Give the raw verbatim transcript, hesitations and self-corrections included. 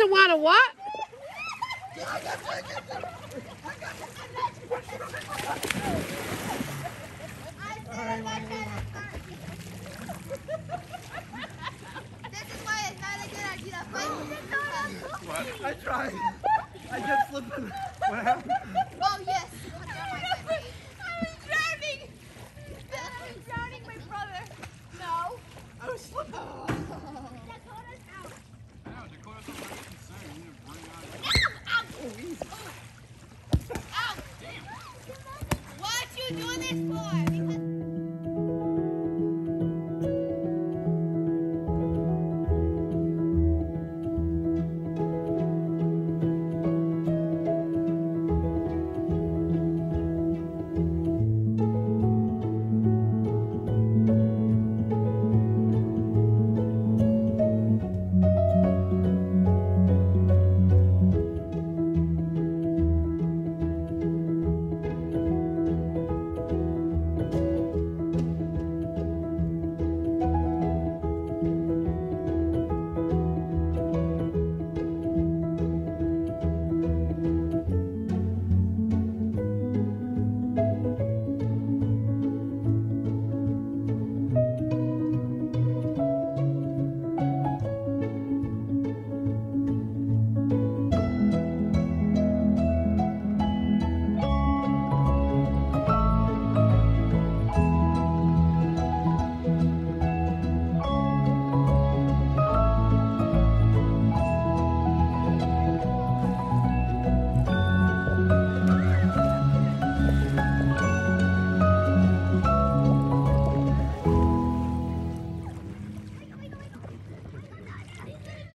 doesn't want to what? I tried. I kept slipping. What happened? Oh, yes. I was drowning. I was drowning my brother. No. I was slipping.